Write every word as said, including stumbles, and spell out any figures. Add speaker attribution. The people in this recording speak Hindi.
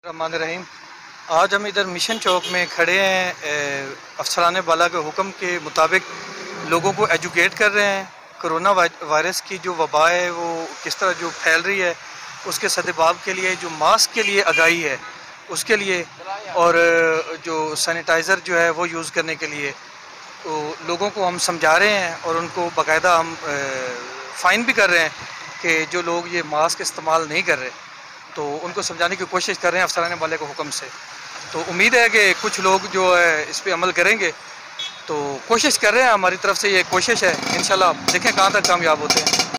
Speaker 1: रहमान रहीम। आज हम इधर मिशन चौक में खड़े हैं। अफसरान बाला के हुक्म के मुताबिक लोगों को एजुकेट कर रहे हैं। कोरोना वायरस की जो वबा है वो किस तरह जो फैल रही है उसके सद्भाव के लिए जो मास्क के लिए आगाही है उसके लिए, और जो सैनिटाइज़र जो है वो यूज़ करने के लिए तो लोगों को हम समझा रहे हैं और उनको बाकायदा हम फ़ाइन भी कर रहे हैं कि जो लोग ये मास्क इस्तेमाल नहीं कर रहे तो उनको समझाने की कोशिश कर रहे हैं अफसरान वाले के हुक्म से। तो उम्मीद है कि कुछ लोग जो है इस पर अमल करेंगे। तो कोशिश कर रहे हैं, हमारी तरफ से ये कोशिश है, इंशाल्लाह देखें कहाँ तक कामयाब होते हैं।